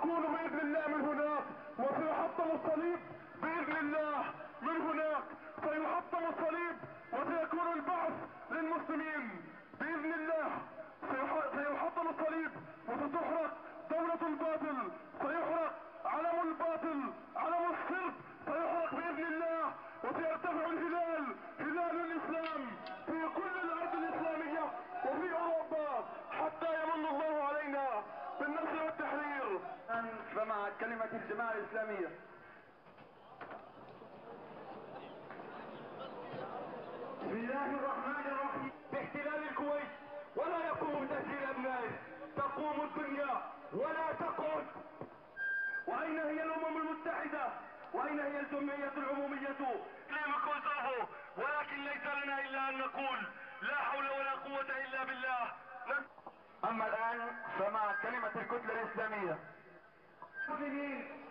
سيكون باذن الله من هناك، وسيحطم الصليب باذن الله من هناك، سيحطم الصليب وسيكون البعث للمسلمين باذن الله. سيحطم الصليب وستحرق دولة الباطل، سيحرق علم الباطل، علم الصرف سيحرق باذن الله، وسيرتفع الهلال، هلال الاسلام في كل الارض الاسلامية وفي اوروبا، حتى يمن الله علينا بالنصر والتحرير. فمع كلمة الجماعة الاسلامية. بسم الله الرحمن الرحيم. باحتلال الكويت ولا يقوم بتسجيل ابنائه، تقوم الدنيا ولا تقعد. واين هي الامم المتحدة؟ واين هي الجمعية العمومية لكوسوفو؟ ولكن ليس لنا الا ان نقول لا حول ولا قوة الا بالله. اما الان فمع كلمة الكتلة الاسلامية. المسلمين